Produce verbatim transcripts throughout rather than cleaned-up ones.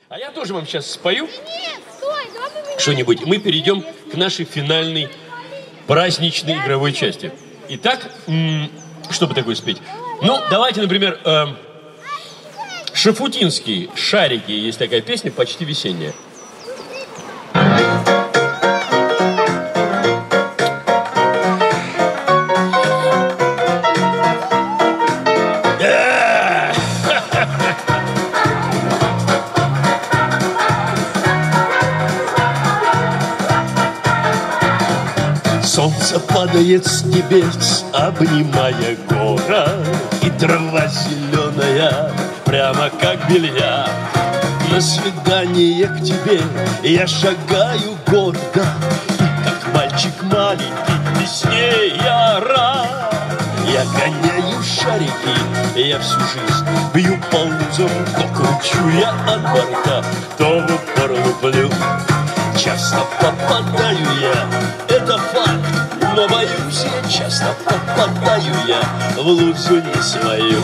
А я тоже вам сейчас спою Нет, стой, давай поменяем. что-нибудь. Мы перейдем к нашей финальной праздничной игровой части. Итак, м, что бы такое спеть? Ну, давайте, например, э, Шафутинский «Шарики». Есть такая песня, почти весенняя. Солнце падает с небес, обнимая город, и трава зеленая, прямо как белья. На свидание к тебе я шагаю гордо, и как мальчик маленький к весне я рад. Я гоняю шарики, я всю жизнь бью по лузам, то кручу я от борта, то в упор луплю. Часто попадаю я, это факт, но боюсь я, часто попадаю я в лузу не свою.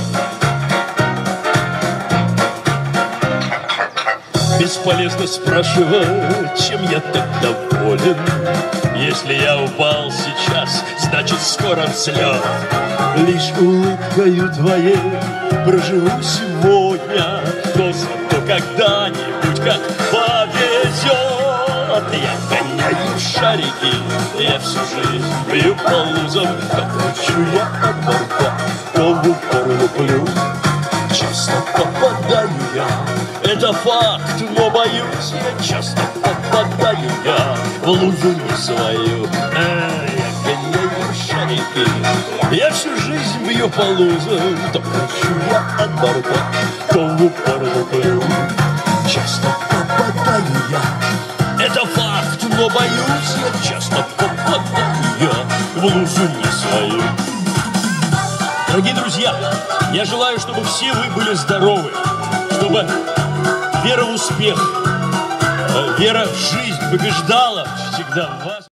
Бесполезно спрашивать, чем я так доволен. Если я упал сейчас, значит скоро взлет. Лишь улыбкою твоей проживу сегодня, но зато когда-нибудь как повезет. Я гоняю шарики, я всю жизнь бью по лузам, то кручу я от борта, то в упор луплю. Часто попадаю я, это факт, но боюсь я, часто попадаю я в лузу не свою. А, я гоняю шарики, я всю жизнь бью по лузам, то кручу я от борта, то в упор луплю. Часто попадаю я, это факт, но боюсь я, часто попадаю я в лузу не свою. Дорогие друзья, я желаю, чтобы все вы были здоровы, чтобы вера в успех, вера в жизнь побеждала всегда в вас.